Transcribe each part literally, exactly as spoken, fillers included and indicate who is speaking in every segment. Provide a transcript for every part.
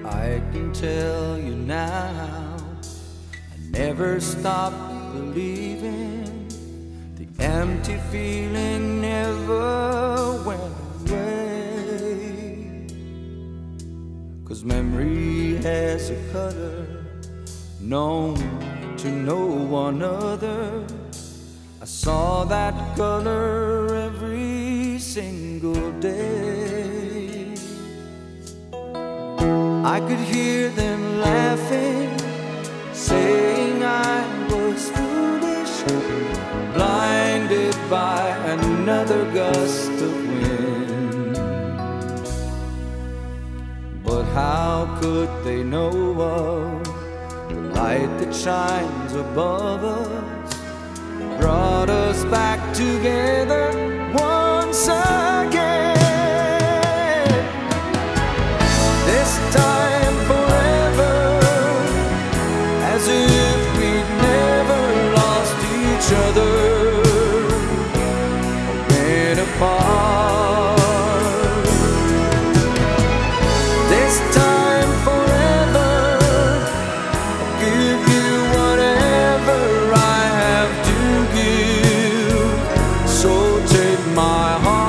Speaker 1: I can tell you now, I never stopped believing. The empty feeling never went away. 'Cause memory has a color known to no one other. I saw that color every single day. I could hear them laughing, saying I was foolish, blinded by another gust of wind. But how could they know of the light that shines above us, brought us back together once again? This time forever, as if we'd never lost each other or been apart. This time forever, I'll give you whatever I have to give. So take my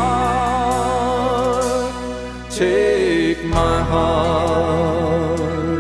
Speaker 1: heart, take my heart.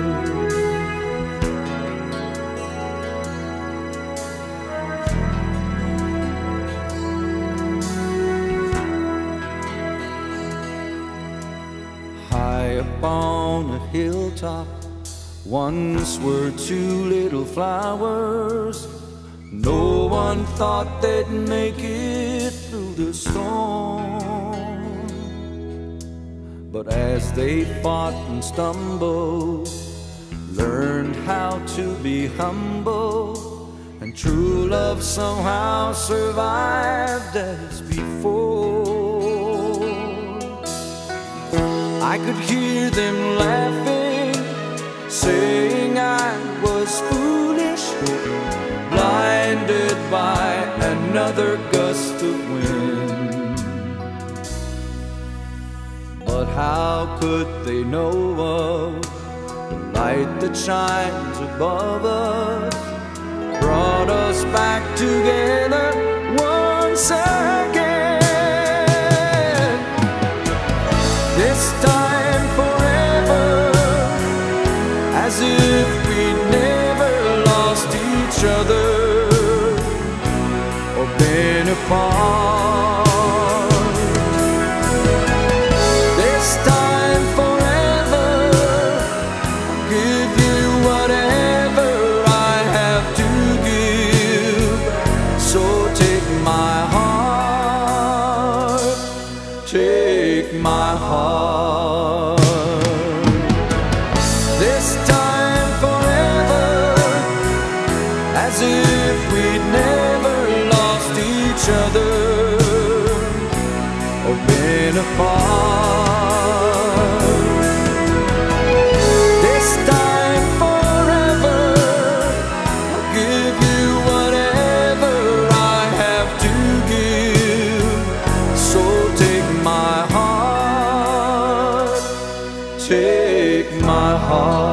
Speaker 1: High upon a hilltop, once were two little flowers. No one thought they'd make it through the storm. But as they fought and stumbled, learned how to be humble, and true love somehow survived as before. I could hear them laughing, saying I was foolish, blinded by another gust of wind. But how could they know of the light that shines above us, brought us back together once again? This time forever, as if we'd never lost each other or been apart. This time forever, I'll give you whatever I have to give. So take my heart, take my heart. This time forever, as if we'd never lost each other or been apart. This time forever, I'll give you whatever I have to give. So take my heart, take my heart.